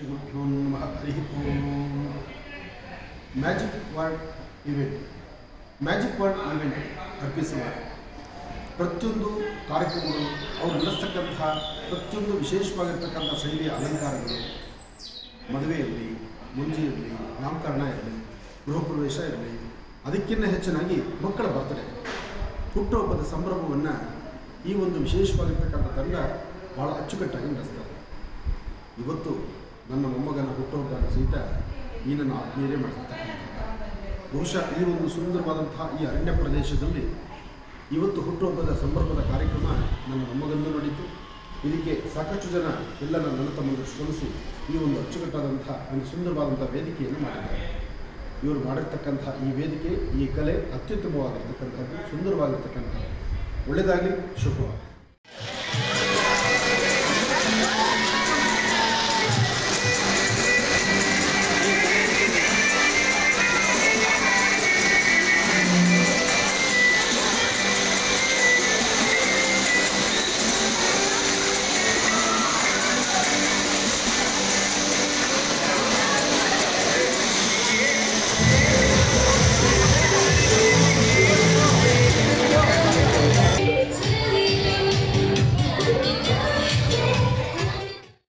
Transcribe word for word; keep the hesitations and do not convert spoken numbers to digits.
श्रीगुरुभ्यो नमः हरिः ओम। Magic word event magic word event ಅರ್ಪಿಸುವ ಪ್ರತಿಯೊಂದು ಕಾರ್ಯಕ್ರಮಗಳು ಅವರು ನಡೆಸ್ತಕ್ಕಂಥ ಪ್ರತಿಯೊಂದು ವಿಶೇಷವಾಗಿರ್ತಕ್ಕಂಥ ಶೈಲಿಯ ಅಲಂಕಾರಗಳು, ಮದುವೆ ಇರಲಿ, ಮುಂಜಿ ಇರಲಿ, ನಾಮಕರಣ ಇರಲಿ, ಗೃಹ ಪ್ರವೇಶ ಇರಲಿ, ಅದಕ್ಕಿಂತ ಹೆಚ್ಚಿನಾಗಿ ಮಕ್ಕಳ ಬರ್ತಡೇ, ಹುಟ್ಟುಹಬ್ಬದ ಸಂಭ್ರಮವನ್ನು ಈ ಒಂದು ವಿಶೇಷವಾಗಿರ್ತಕ್ಕಂಥ ತಂಡ ಭಾಳ ಅಚ್ಚುಕಟ್ಟಾಗಿ ನಡೆಸ್ತಾರೆ. ಇವತ್ತು ನನ್ನ ಮೊಮ್ಮಗನ ಹುಟ್ಟುಹಬ್ಬದ ಸಹಿತ ಈ ನನ್ನ ಆತ್ಮೀಯರೇ ಮಾಡಿರ್ತಕ್ಕಂಥ ಬಹುಶಃ ಈ ಒಂದು ಸುಂದರವಾದಂತಹ ಈ ಅರಣ್ಯ ಪ್ರದೇಶದಲ್ಲಿ ಇವತ್ತು ಹುಟ್ಟುಹಬ್ಬದ ಸಂಭ್ರಮದ ಕಾರ್ಯಕ್ರಮ ನನ್ನ ಮೊಮ್ಮಗನೂ ನಡೀತು. ಇದಕ್ಕೆ ಸಾಕಷ್ಟು ಜನ ಎಲ್ಲ ನನ್ನ ತಮ್ಮನ್ನು ಶ್ರಮಿಸಿ ಈ ಒಂದು ಅಚ್ಚುಕಟ್ಟಾದಂಥ ಒಂದು ಸುಂದರವಾದಂಥ ವೇದಿಕೆಯನ್ನು ಮಾಡಿದ್ದಾರೆ. ಇವರು ಮಾಡಿರ್ತಕ್ಕಂಥ ಈ ವೇದಿಕೆ, ಈ ಕಲೆ ಅತ್ಯುತ್ತಮವಾಗಿರ್ತಕ್ಕಂಥದ್ದು, ಸುಂದರವಾಗಿರ್ತಕ್ಕಂಥದ್ದು. ಒಳ್ಳೆಯದಾಗಲಿ, ಶುಭವಾಗಲಿ.